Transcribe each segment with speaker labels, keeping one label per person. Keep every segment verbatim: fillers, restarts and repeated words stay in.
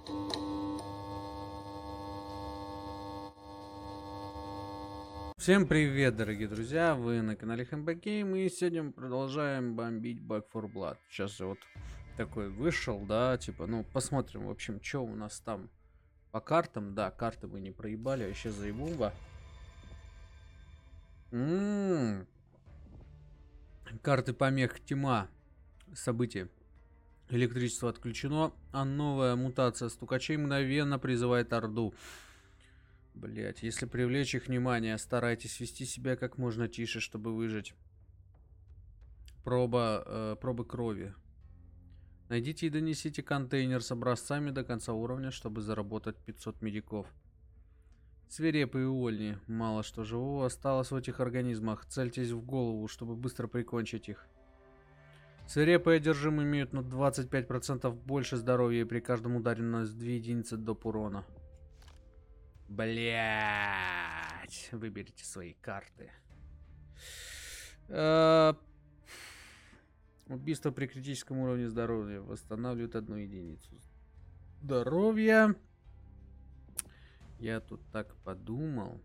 Speaker 1: Всем привет, дорогие друзья, вы на канале Хэмбэкгейм, и сегодня мы продолжаем бомбить Back фор Blood. Сейчас я вот такой вышел, да, типа, ну, посмотрим, в общем, что у нас там по картам. Да, карты мы не проебали, а еще заебумба. М-м-м. Карты помех тьма. События. Электричество отключено, а новая мутация стукачей мгновенно призывает Орду. Блять, если привлечь их внимание, старайтесь вести себя как можно тише, чтобы выжить. Проба, э, пробы крови. Найдите и донесите контейнер с образцами до конца уровня, чтобы заработать пятьсот медиков. Свирепые увольни. Мало что живого осталось в этих организмах. Цельтесь в голову, чтобы быстро прикончить их. Свирепые одержимые имеют на двадцать пять процентов больше здоровья и при каждом ударе наносят две единицы доп. Урона. Блять, выберите свои карты. Э, убийство при критическом уровне здоровья восстанавливает одну единицу здоровья. Я тут так подумал.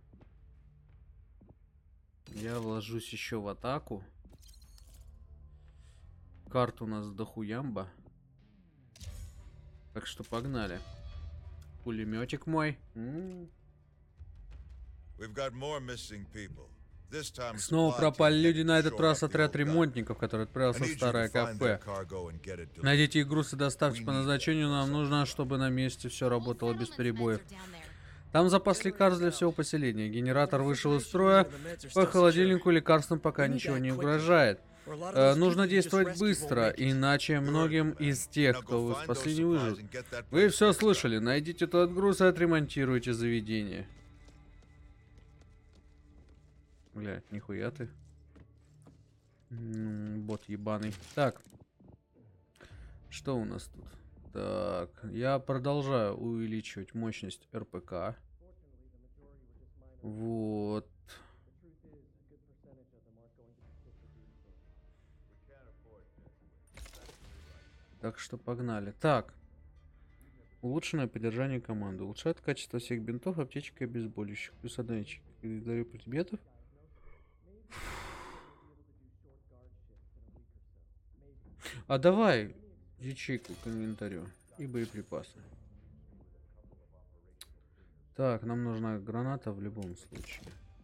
Speaker 1: Я вложусь еще в атаку. Карт у нас дохуямба. Так что погнали. Пулеметик мой. М-м. Снова пропали люди, на этот раз отряд ремонтников, который отправился в старое кафе. Найдите их груз и доставьте по назначению, нам нужно, чтобы на месте все работало без перебоев. Там запас лекарств для всего поселения. Генератор вышел из строя. По холодильнику лекарствам пока ничего не угрожает. Э, нужно действовать быстро, иначе многим из тех, кто вы спасли, не выживут. Вы все слышали. Найдите тот груз и отремонтируйте заведение. Блядь, нихуя ты. М-м, бот ебаный. Так. Что у нас тут? Так, я продолжаю увеличивать мощность эр пэ ка. Вот. Так что погнали. Так. Улучшенное поддержание команды. Улучшает качество всех бинтов, аптечек и обезболивающих. Плюс одна ячейка для предметов. А давай ячейку к инвентарю и боеприпасы. Так, нам нужна граната в любом случае.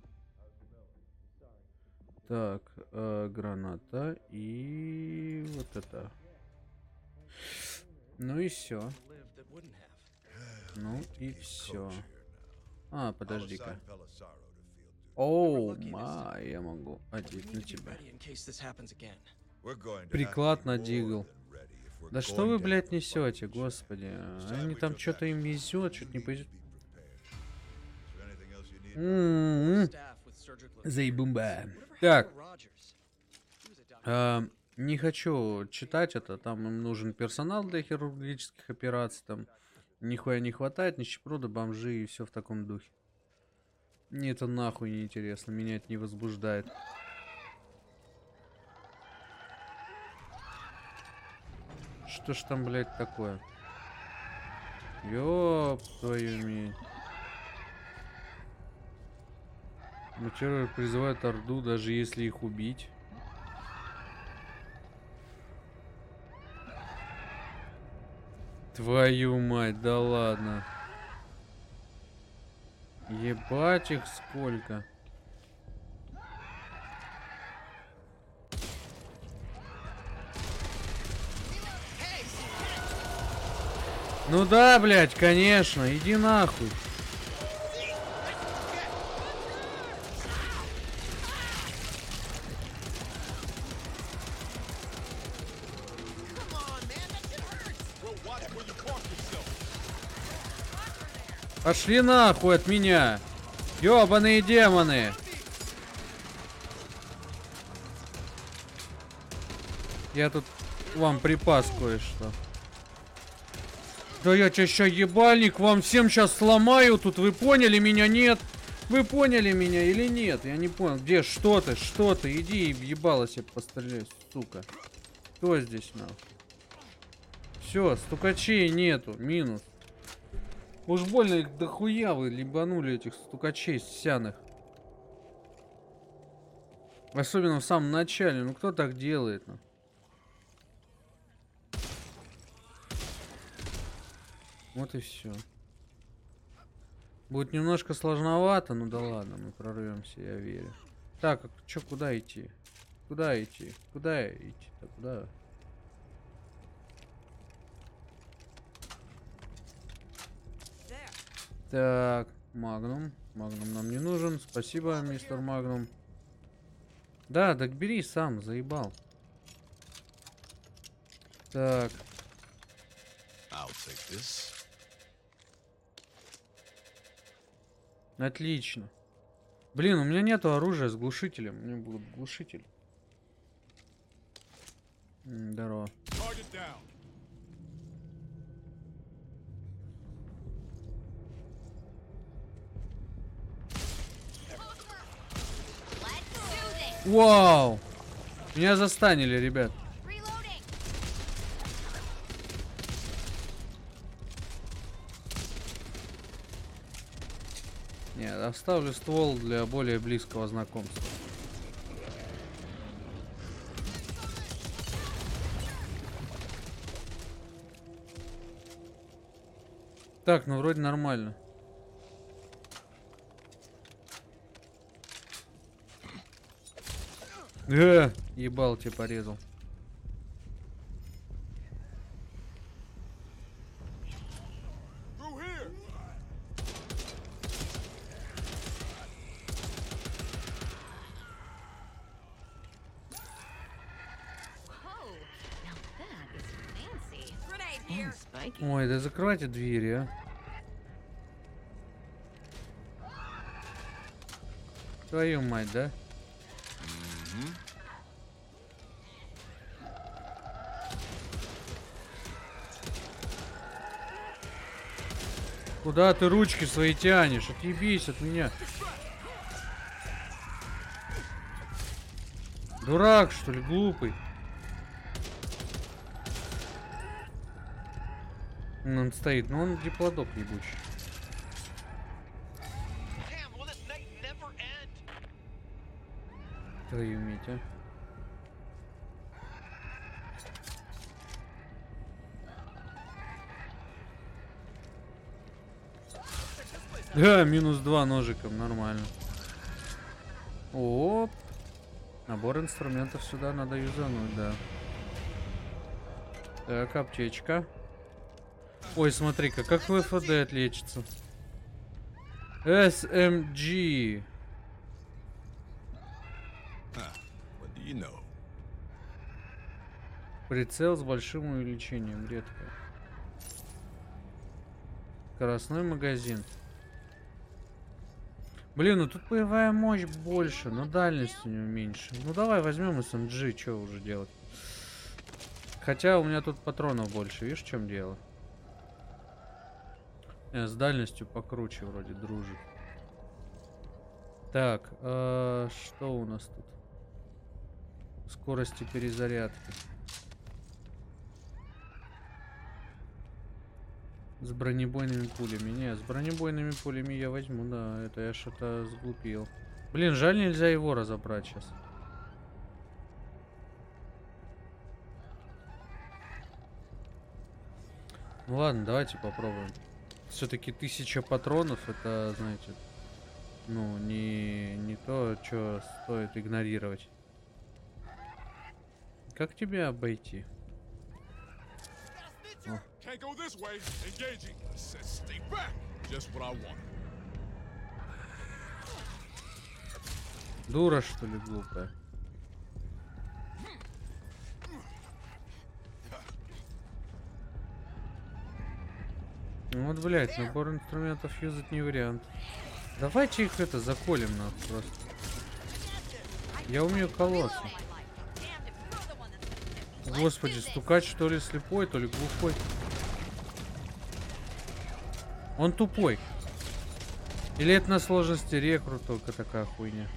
Speaker 1: Так, э, граната и вот это. Ну и все. Ну и все. А, подожди-ка. Оу, ма, я могу одеть на тебя. Приклад на дигл. Да что вы, блядь, несете, господи. Они там что-то им везет, что-то не повезет. М-м-м. Заебумба. Так. А, не хочу читать это. Там им нужен персонал для хирургических операций. Там нихуя не хватает, нищеброды, бомжи и все в таком духе. Мне это нахуй не интересно. Меня это не возбуждает. Что ж там, блядь, такое? Ёб твою медь. Материалы призывают Орду, даже если их убить. Твою мать, да ладно. Ебать их сколько. Ну да, блядь, конечно, иди нахуй. Пошли нахуй от меня. Ёбаные демоны. Я тут вам припас кое-что. Да я чё, ща ебальник вам всем сейчас сломаю тут, вы поняли меня, нет? Вы поняли меня или нет? Я не понял. Где, что ты, что ты? Иди и ебало себе постреляй, сука. Кто здесь, нахуй? Все, стукачей нету, минус. Уж больно их дохуя вы либанули, этих стукачей сяных. Особенно в самом начале. Ну кто так делает? Ну? Вот и все. Будет немножко сложновато, ну да ладно, мы прорвемся, я верю. Так, а чё, куда идти? Куда идти? Куда идти? Да куда? Так, Магнум. Магнум нам не нужен. Спасибо, мистер Магнум. Да, так бери сам, заебал. Так. Отлично. Блин, у меня нету оружия с глушителем. Мне будет глушитель. М, здорово. Вау! Меня застанили, ребят. Нет, оставлю ствол для более близкого знакомства. Так, ну вроде нормально. Э, ебал тебе порезал. Ой, да закрывайте двери, а. Твою мать, да? Куда ты ручки свои тянешь? Отъебись от меня. Дурак, что ли, глупый? Он стоит, но он диплодок ебучий. Твою мать, а. Да, минус два ножиком, нормально. Оп. Набор инструментов сюда надо юзануть, да. Так, аптечка. Ой, смотри-ка, как в эф дэ отлечится. эс эм джи. Прицел с большим увеличением, редко. Скоростной магазин. Блин, ну тут боевая мощь больше, но дальность у него меньше. Ну давай возьмем эс эм джи, что уже делать. Хотя у меня тут патронов больше, видишь, в чем дело? Э, с дальностью покруче вроде дружит. Так, э, что у нас тут? Скорости перезарядки. С бронебойными пулями. Не, с бронебойными пулями я возьму, да. Это я что-то сглупил. Блин, жаль, нельзя его разобрать сейчас. Ну ладно, давайте попробуем. Все-таки тысяча патронов, это, знаете, ну, не, не то, что стоит игнорировать. Как тебя обойти? О. Дура, что ли, глупая? Ну вот, блять, набор инструментов юзать не вариант. Давайте их это заколем нахуй просто. Я умею колоться. Господи, стукач то ли слепой, то ли глухой. Он тупой. Или это на сложности рекрут только такая хуйня.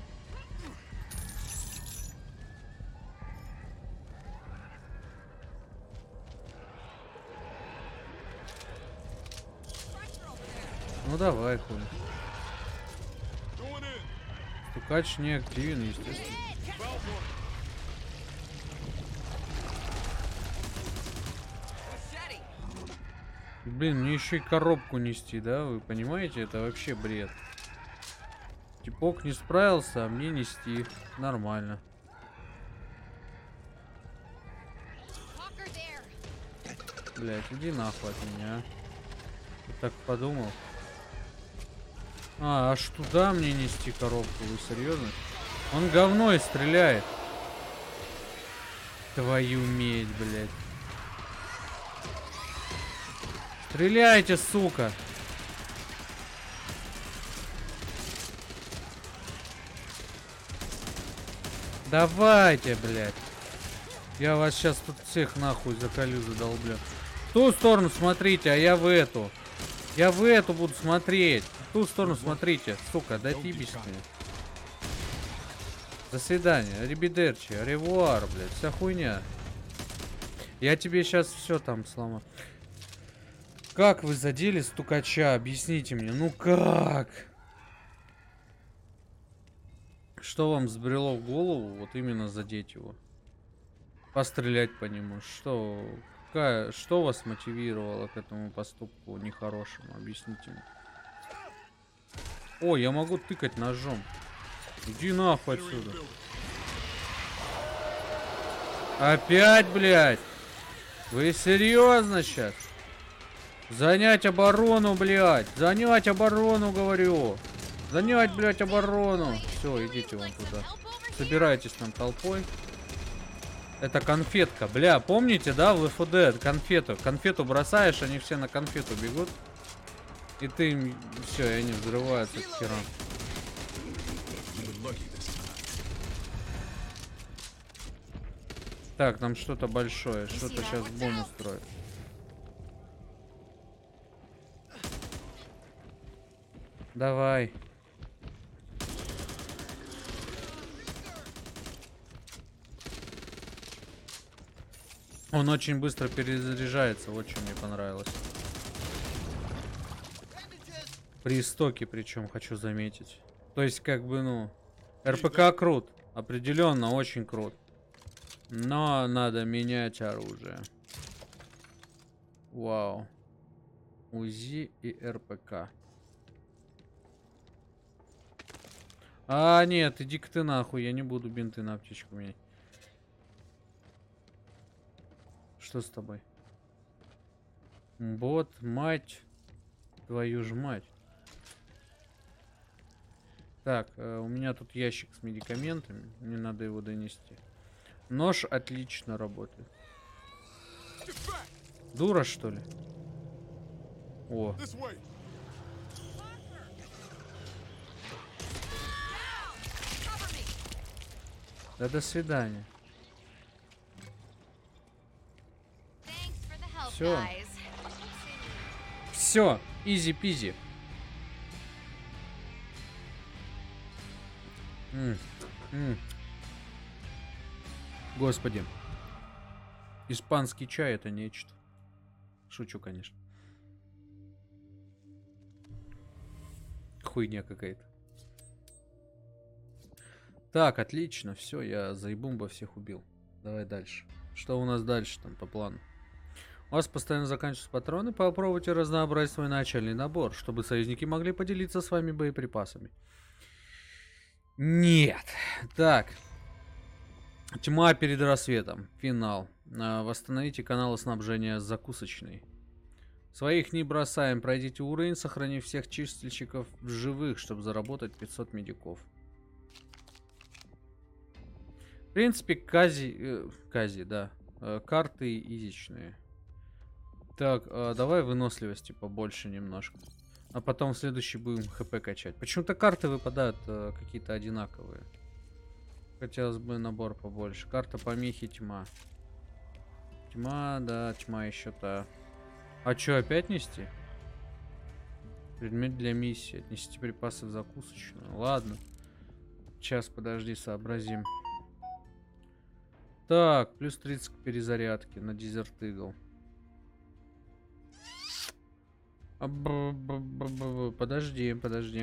Speaker 1: Ну давай, хуй. Стукач не активен, естественно. Блин, мне еще и коробку нести, да? Вы понимаете? Это вообще бред. Типок не справился, а мне нести. Нормально. Блять, иди нахуй от меня. Я так подумал. А, аж туда мне нести коробку? Вы серьезно? Он говной стреляет. Твою медь, блядь. Стреляйте, сука! Давайте, блядь. Я вас сейчас тут всех нахуй заколю, задолблю. В ту сторону смотрите, а я в эту. Я в эту буду смотреть. В ту сторону смотрите. Сука, да тибись мне. До свидания. Рибидерчи, ревуар, блядь. Вся хуйня. Я тебе сейчас все там сломаю. Как вы задели стукача? Объясните мне. Ну как? Что вам взбрело в голову? Вот именно задеть его. Пострелять по нему. Что? Какая, что вас мотивировало к этому поступку нехорошему? Объясните мне. О, я могу тыкать ножом. Иди нахуй отсюда. Опять, блядь? Вы серьезно сейчас? Занять оборону, блядь. Занять оборону, говорю. Занять, блядь, оборону. Все, идите вон туда. Собирайтесь там толпой. Это конфетка. Бля, помните, да, в эф дэ конфету? Конфету бросаешь, они все на конфету бегут. И ты им... Все, и они взрываются к херам. Так, там что-то большое. Что-то сейчас бомбу строит. Давай. Он очень быстро перезаряжается. Вот что мне понравилось. При истоке причем, хочу заметить. То есть, как бы, ну... эр пэ ка крут. Определенно, очень крут. Но надо менять оружие. Вау. УЗИ и эр пэ ка. А, нет, иди-ка ты нахуй. Я не буду бинты на аптечку менять. Что с тобой? Бот, мать. Твою ж мать. Так, э, у меня тут ящик с медикаментами. Мне надо его донести. Нож отлично работает. Дура, что ли? О. Да до свидания. Все. Все. Изи-пизи. Господи. Испанский чай — это нечто. Шучу, конечно. Хуйня какая-то. Так, отлично. Все, я заебумба всех убил. Давай дальше. Что у нас дальше там по плану? У вас постоянно заканчиваются патроны. Попробуйте разнообразить свой начальный набор, чтобы союзники могли поделиться с вами боеприпасами. Нет. Так. Тьма перед рассветом. Финал. Восстановите каналы снабжения закусочной. Своих не бросаем. Пройдите уровень, сохранив всех чистильщиков в живых, чтобы заработать пятьсот медиков. В принципе, кази... Э, кази, да. Э, карты изичные. Так, э, давай выносливости побольше немножко. А потом в следующий будем хп качать. Почему-то карты выпадают э, какие-то одинаковые. Хотелось бы набор побольше. Карта помехи, тьма. Тьма, да, тьма еще та. А что, опять нести? Предмет для миссии. Отнести припасы в закусочную. Ладно. Сейчас, подожди, сообразим. Так, плюс тридцать к перезарядке на Desert Eagle. А, б- б- б- б- Подожди, подожди.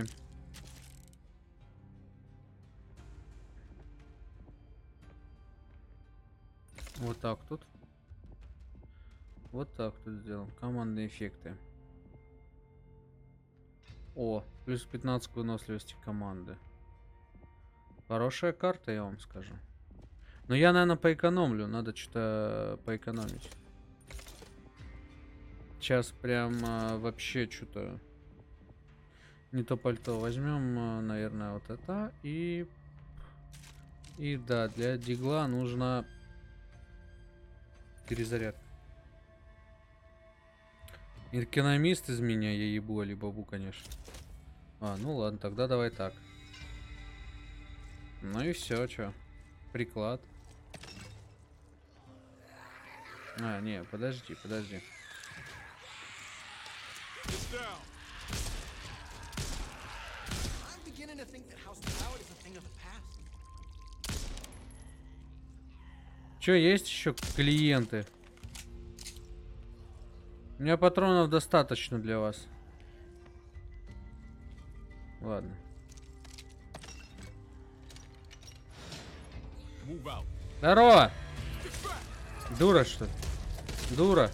Speaker 1: Вот так тут. Вот так тут сделаем. Командные эффекты. О, плюс пятнадцать к выносливости команды. Хорошая карта, я вам скажу. Но я, наверное, поэкономлю. Надо что-то поэкономить. Сейчас прям а, вообще что-то не то пальто. Возьмем, а, наверное, вот это. И... И да, для дигла нужно перезаряд. Экономист из меня, я ебу, али бабу, конечно. А, ну ладно, тогда давай так. Ну и все, чё. Приклад. А, не, подожди, подожди. Чё, есть еще клиенты? У меня патронов достаточно для вас. Ладно. Здорово! Дура, что ли? Дура.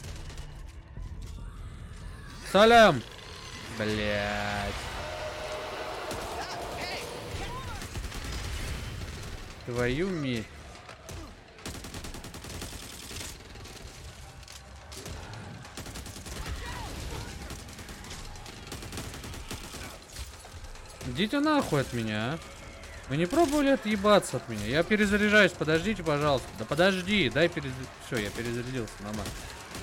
Speaker 1: Салям! Блять. Твою медь. Идите нахуй от меня, а? Вы не пробовали отъебаться от меня? Я перезаряжаюсь, подождите, пожалуйста. Да подожди, дай перезарядиться. Все, я перезарядился, нормально.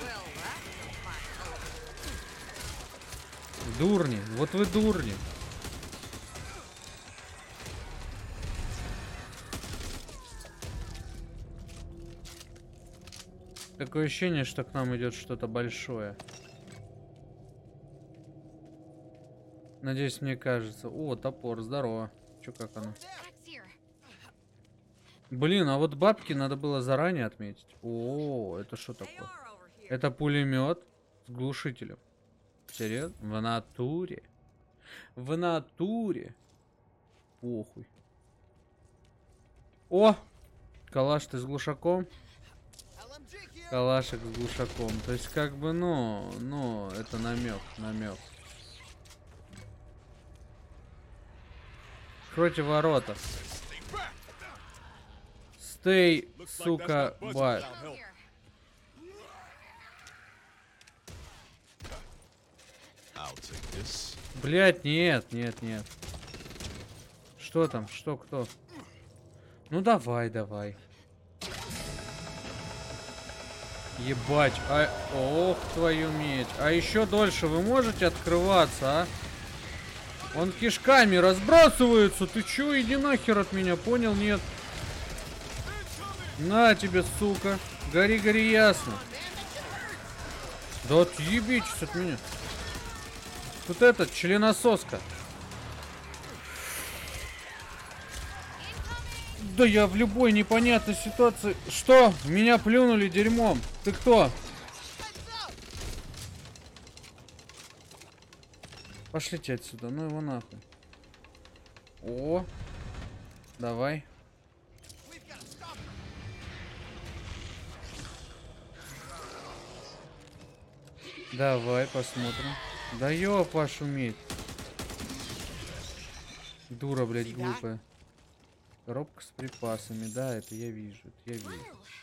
Speaker 1: Дурни, вот вы дурни. Такое ощущение, что к нам идет что-то большое. Надеюсь, мне кажется. О, топор, здорово. Чё, как оно? Блин, а вот бабки надо было заранее отметить. О, это что такое? Это пулемет с глушителем. Серьезно? В натуре? В натуре? Похуй. О! Калаш ты с глушаком? Калашик с глушаком. То есть как бы, ну, ну, это намек, намек. Откройте ворота. Стей, сука, бай. Блять, нет, нет, нет. Что там? Что, кто? Ну давай, давай. Ебать, а... Ох, твою медь. А еще дольше вы можете открываться, а? Он кишками разбрасывается. Ты чё, иди нахер от меня, понял? Нет. На тебе, сука. Гори, гори, ясно. Да отъебитесь от меня. Тут этот, членососка. Да я в любой непонятной ситуации... Что? Меня плюнули дерьмом. Ты кто? Пошлите отсюда, ну его нахуй. О, давай. Давай посмотрим. Да ёб вашу медь. Дура, блядь, глупая. Коробка с припасами, да, это я вижу, это я вижу.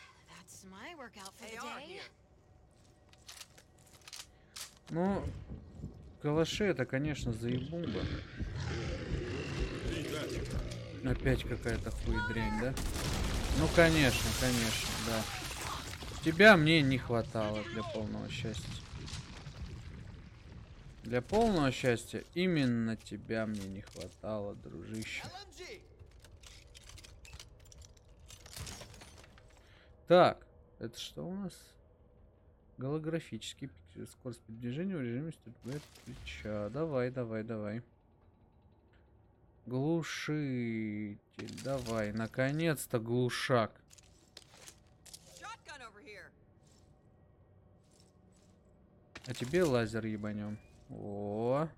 Speaker 1: Ну, калаши это, конечно, заебумба. Опять какая-то хуйдрянь, да? Ну, конечно, конечно, да. Тебя мне не хватало для полного счастья. Для полного счастья именно тебя мне не хватало, дружище. Так, это что у нас? Голографический пиксель. Скорость передвижения в режиме стрельбы от плеча. Давай, давай, давай. Глушитель. Давай, наконец-то глушак. А тебе лазер ебанем. О.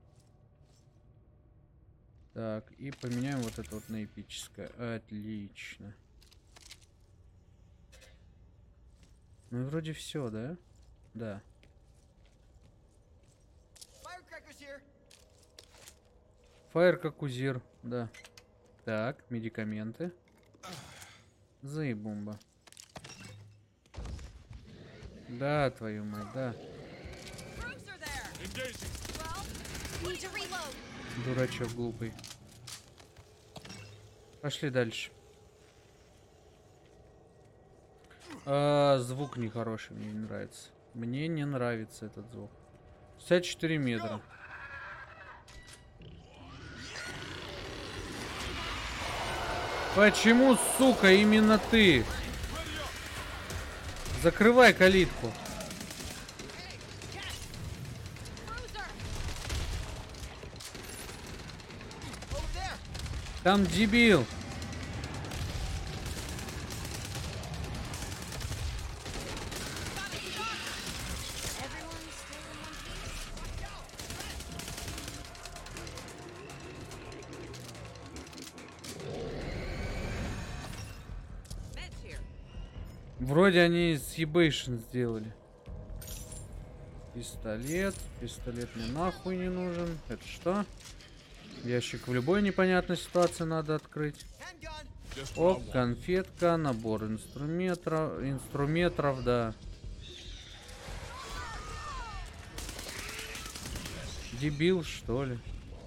Speaker 1: Так, и поменяем вот это вот на эпическое. Отлично. Ну, вроде все, да? Да. Фаер как узир, да. Так, медикаменты. Заебумба. Да, твою мать, да. Дурачок глупый. Пошли дальше. А, звук нехороший, мне не нравится. Мне не нравится этот звук. шестьдесят четыре метра. Почему, сука, именно ты? Закрывай калитку. Там дебил. Вроде они съебейшн сделали. Пистолет. Пистолет мне нахуй не нужен. Это что? Ящик в любой непонятной ситуации надо открыть. Оп, конфетка, набор инструментов, инструментов, да. Дебил, что ли?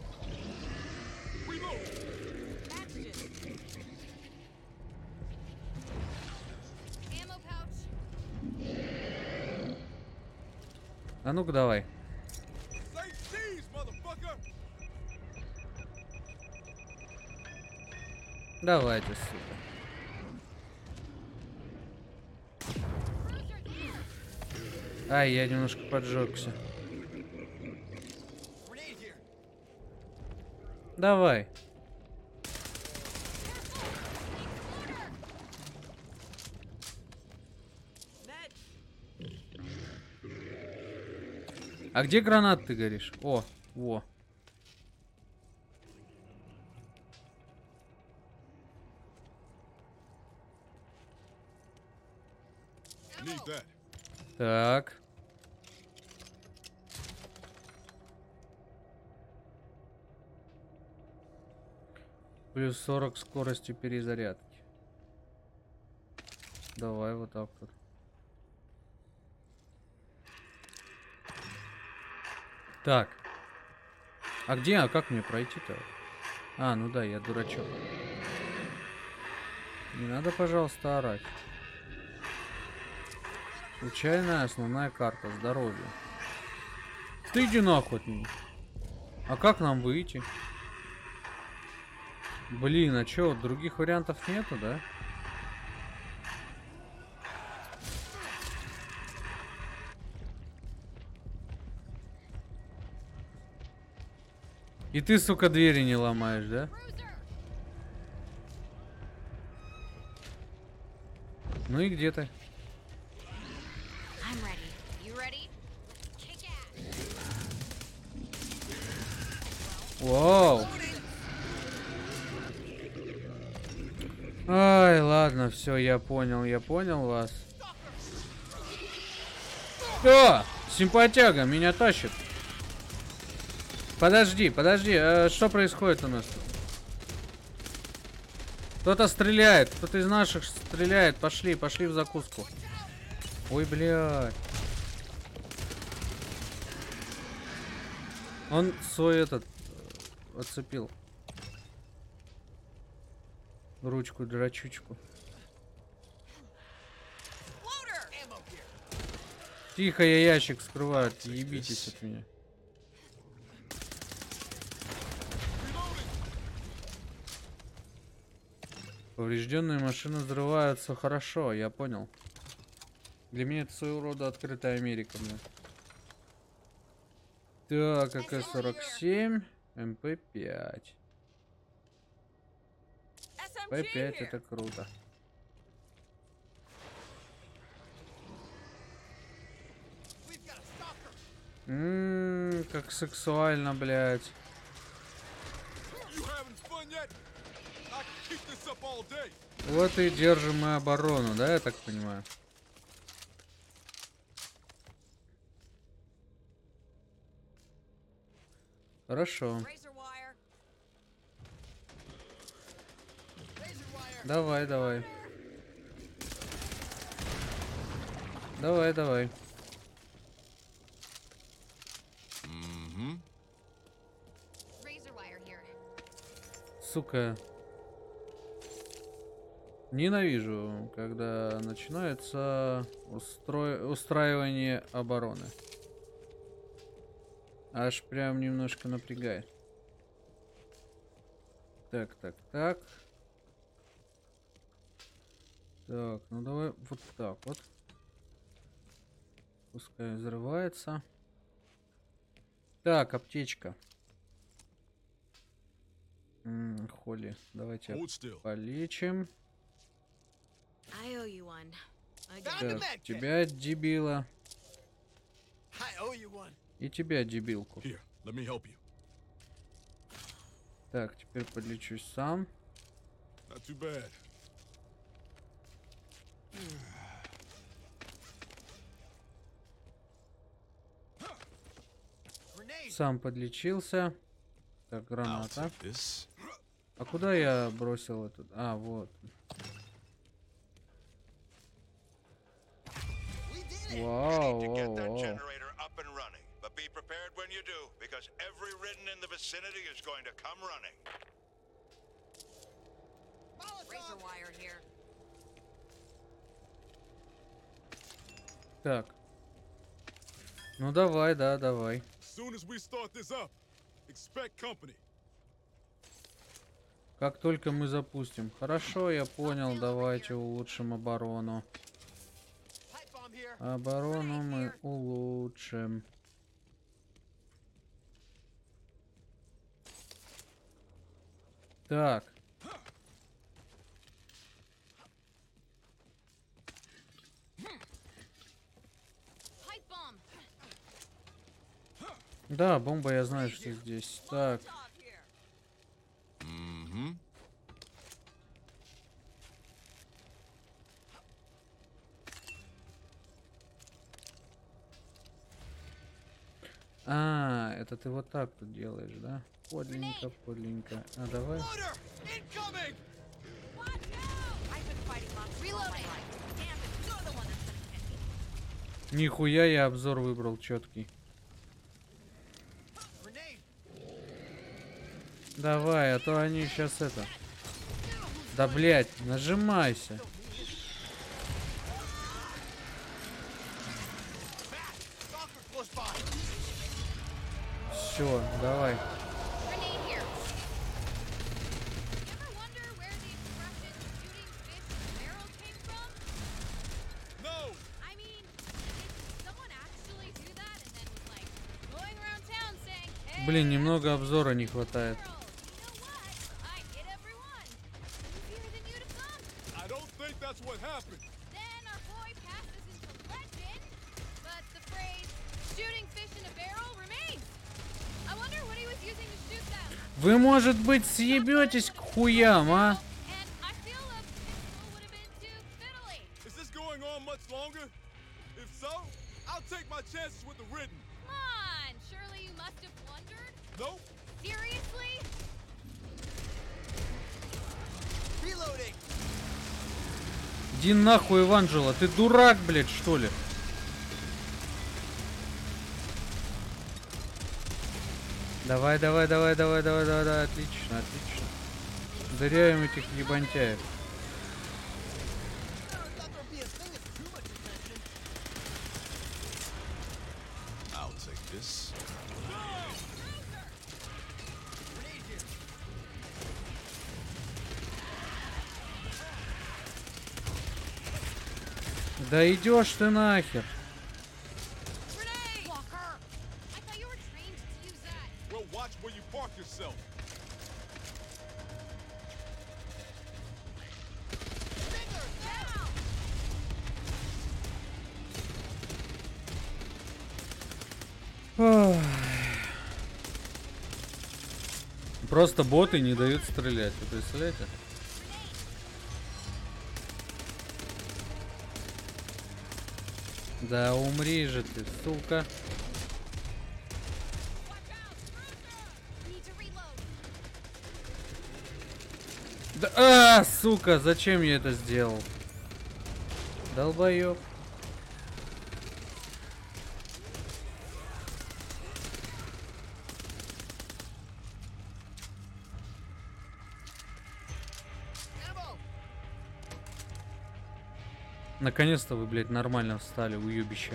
Speaker 1: А ну-ка давай. Давайте, сука. Ай, я немножко поджегся. Давай. А где гранат, ты говоришь? О, во. Так. Плюс сорок скорости перезарядки. Давай вот так вот. Так. А где? А как мне пройти-то? А, ну да, я дурачок. Не надо, пожалуйста, орать. Случайная основная карта здоровья. Ты иди нахуй от меня. А как нам выйти? Блин, а чё, других вариантов нету, да? И ты, сука, двери не ломаешь, да? Ну и где ты? Вау. Ай, ладно, все, я понял, я понял вас. О, симпатяга, меня тащит. Подожди, подожди, а что происходит у нас тут? Кто-то стреляет, кто-то из наших стреляет. Пошли, пошли в закуску. Ой, блядь. Он свой этот отцепил. Ручку, драчучку. Тихо, я ящик скрываю, ебитесь от меня. Поврежденные машины взрываются хорошо, я понял. Для меня это своего рода открытая Америка, блин. Так, а ка сорок семь, эм пэ пять. пэ пять это круто. Ммм, как сексуально, блядь. Вот и держим мы оборону, да, я так понимаю? Хорошо. Давай, давай. Давай, давай.
Speaker 2: Mm-hmm.
Speaker 1: Сука. Ненавижу, когда начинается устро... устраивание обороны. Аж прям немножко напрягает. Так, так, так. Так, ну давай вот так вот. Пускай взрывается. Так, аптечка. М-м, Холли, давайте полечим. Так, тебя, дебила. И тебя, дебилку. Так, теперь подлечусь сам. Сам подлечился. Так, граната. А куда я бросил этот? А, вот. Вау, вау, вау. Так. Ну давай, да, давай. Как только мы запустим. Хорошо, я понял. Давайте улучшим оборону. Оборону мы улучшим. Так. Да, бомба, я знаю, что здесь. Так.
Speaker 2: Mm-hmm.
Speaker 1: А, это ты вот так тут делаешь, да? Подленько, подленько. А давай. Нихуя я обзор выбрал четкий. Давай, а то они сейчас это... Да, блядь, нажимайся. Все, давай. Блин, немного обзора не хватает. Вы, может быть, съебетесь к хуям, а? Иди нахуй, Эванжела, ты дурак, блядь, что ли? Давай, давай, давай, давай, давай, давай, давай, отлично, отлично. Дыряем этих ебантяев. Да идешь ты нахер. Ох. Просто боты не дают стрелять, вы представляете? Да умри же ты, сука. Да, а, сука, зачем я это сделал? Долбоёб. Наконец-то вы, блядь, нормально встали, уёбище.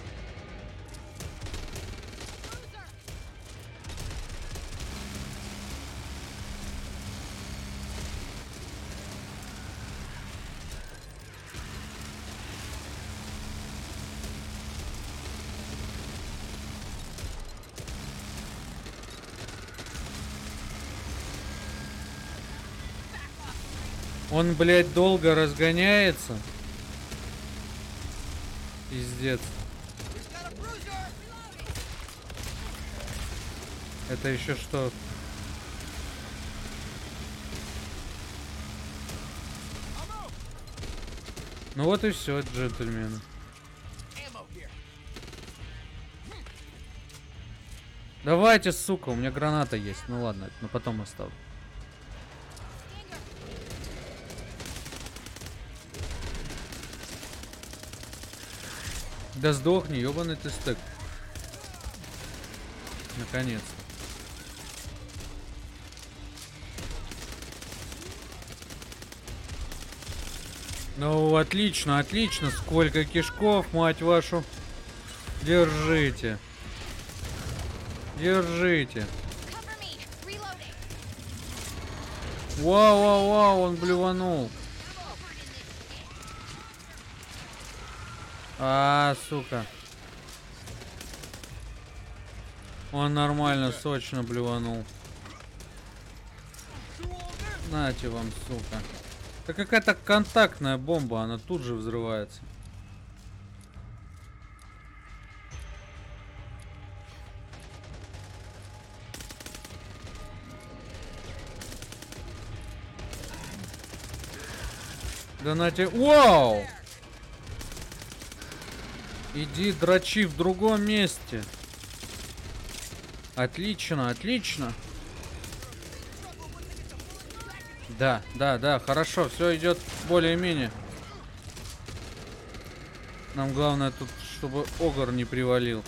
Speaker 1: Он, блядь, долго разгоняется. Пиздец. Это еще что? Ну вот и все, джентльмены. Давайте, сука, у меня граната есть. Ну ладно, но потом оставлю. Да сдохни, ёбаный ты стык. Наконец. Ну, отлично, отлично. Сколько кишков, мать вашу. Держите. Держите. Вау, вау, вау, он блеванул. А, сука. Он нормально, сочно блеванул. Нате вам, сука. Это какая-то контактная бомба, она тут же взрывается. Да нате... Вау! Иди дрочи в другом месте. Отлично, отлично. Да, да, да, хорошо, все идет более-менее. Нам главное тут, чтобы огр не привалил.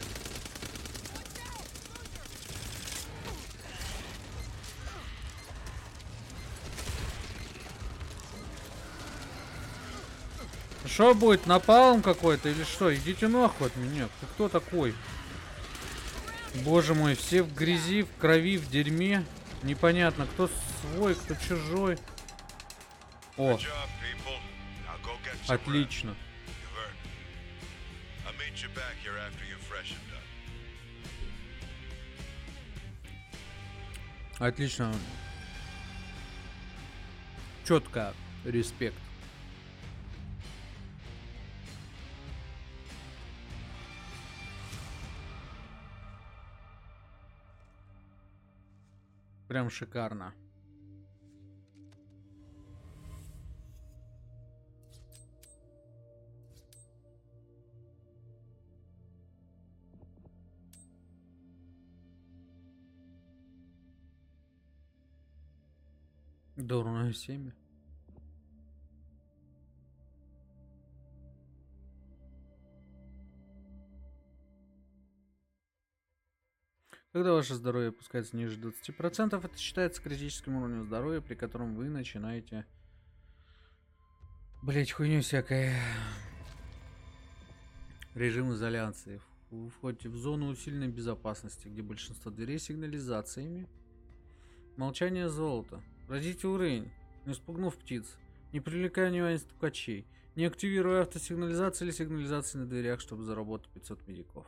Speaker 1: Что будет, напалм какой-то или что? Идите нахуй от меня. Ты кто такой? Боже мой, все в грязи, в крови, в дерьме. Непонятно, кто свой, кто чужой. О, отлично. Отлично. Четко. Респект. Прям шикарно. Дурное семя. Когда ваше здоровье опускается ниже двадцати процентов, это считается критическим уровнем здоровья, при котором вы начинаете... Блять, хуйню всякое. Режим изоляции. Вы входите в зону усиленной безопасности, где большинство дверей сигнализациями. Молчание золота. Пройдите уровень, не спугнув птиц. Не привлекая внимания стукачей. Не активируя автосигнализацию или сигнализации на дверях, чтобы заработать пятьсот медиков.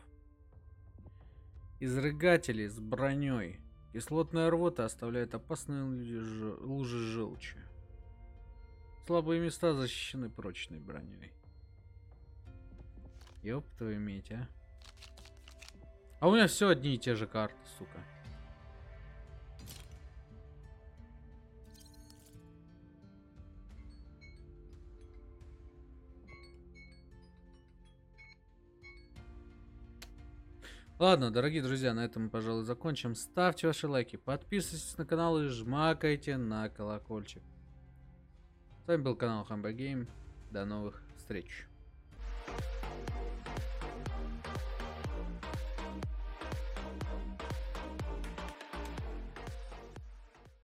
Speaker 1: Изрыгатели с броней. Кислотная рвота оставляет опасные лужи желчи. Слабые места защищены прочной броней. Ёб твою медь, а. А у меня все одни и те же карты, сука. Ладно, дорогие друзья, на этом мы, пожалуй, закончим. Ставьте ваши лайки, подписывайтесь на канал и жмакайте на колокольчик. С вами был канал Хамба Гейм. До новых встреч.